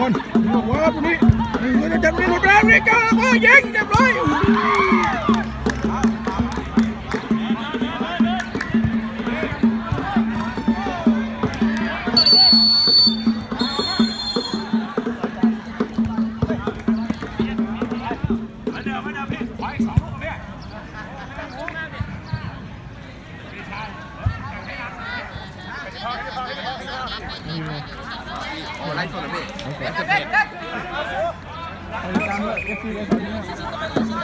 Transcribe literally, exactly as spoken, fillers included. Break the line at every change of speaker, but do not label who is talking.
คนบอกว่าตรงนี้หนึ่งจะจับนี่หมดแล้วนี่ก็ก็ยิงเรียบร้อย
โอ้ไล่สดเลยพี่ไล่สดเลย
ตามเลยเอฟซีเลย